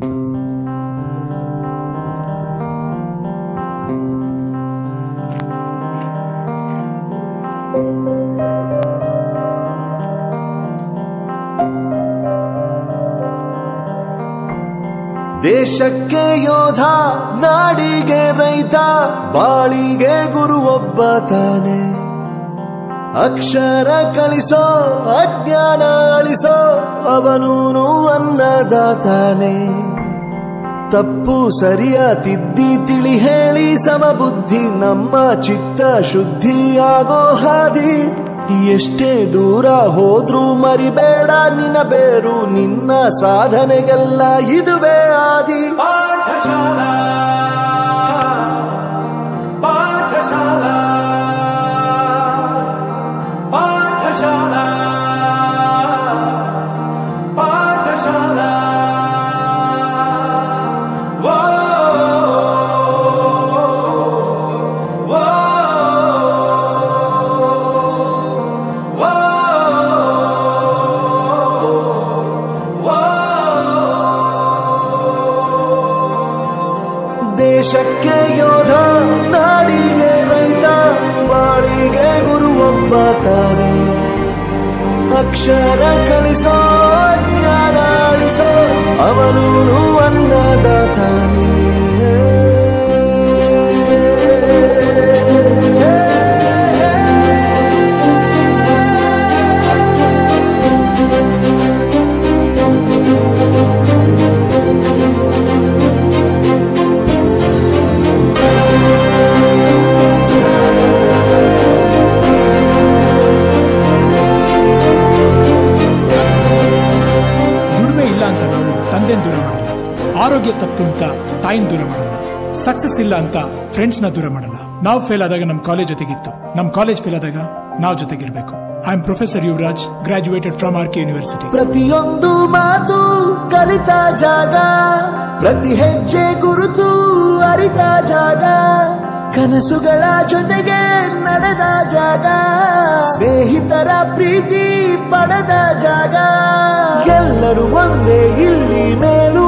ದೇಶಕ್ಕೆ ಯೋಧ, ನಾಡಿಗೆ ರೈತ, ಬಾಳಿಗೆ ಗುರು ಒಬ್ಬ ತಾನೆ. ಅಕ್ಷರ ಕಲಿಸೋ, ಅಜ್ಞಾನ ಅಳಿಸೋ, ಅವನೂನು ಅನ್ನದಾತಾನೆ. ತಪ್ಪು ಸರಿಯ ತಿದ್ದಿ ತಿಳಿ ಹೇಳಿ ಸಮಬುದ್ಧಿ ನಮ್ಮ ಚಿತ್ತ ಶುದ್ಧಿಯಾಗೋ ಹಾದಿ. ಎಷ್ಟೇ ದೂರ ಹೋದ್ರೂ ಮರಿಬೇಡ ನಿನ್ನ ಬೇರು, ನಿನ್ನ ಸಾಧನೆಗೆಲ್ಲ ಇದುವೇ ಆದಿ. ಪಾಠಶಾಲಾ ಪಾಠಶಾಲಾ ಪಾಠಶಾಲಾ ಪಾಠಶಾಲಾ. ದೇಶಕ್ಕೆ ಯೋಧ, ನಾಡಿಗೆ ರೈತ, ಬಾಳಿಗೆ ಗುರು ಒಬ್ಬ ತಾನೆ. ಅಕ್ಷರ ಕಲಿಸೋ, ಜ್ಞಾನ ಅಳಿಸೋ, ಅವನೂನು ಅನ್ನದಾತಾನೆ. ದೂರ ಮಾಡಲ್ಲ, ಆರೋಗ್ಯ ತಪ್ಪು ಅಂತ ತಾಯಿನ ದೂರ ಮಾಡಲ್ಲ, ಸಕ್ಸಸ್ ಇಲ್ಲ ಅಂತ ಫ್ರೆಂಡ್ಸ್ ನ ದೂರ ಮಾಡಲ್ಲ. ನಾವು ಫೇಲ್ ಆದಾಗ ನಮ್ ಕಾಲೇಜ್ ಜೊತೆಗಿತ್ತು, ನಮ್ ಕಾಲೇಜ್ ಫೇಲ್ ಆದಾಗ ನಾವು ಜೊತೆಗಿರ್ಬೇಕು. I am professor Yuvaraj, graduated from R K university. ಪ್ರತಿಯೊಂದು ಮಾತು ಕಲಿತ ಜಾಗ, ಪ್ರತಿ ಹೆಜ್ಜೆ ಗುರುತು ಅರಿತ ಜಾಗ, ಕನಸುಗಳ ಜೊತೆಗೆ ನಡೆದ ಜಾಗ, ಸ್ನೇಹಿತರ ಪ್ರೀತಿ ಪಡೆದ ಜಾಗ. ಎಲ್ಲರೂ ಒಂದೇ ಇಲ್ಲಿ ಮೇಲೂ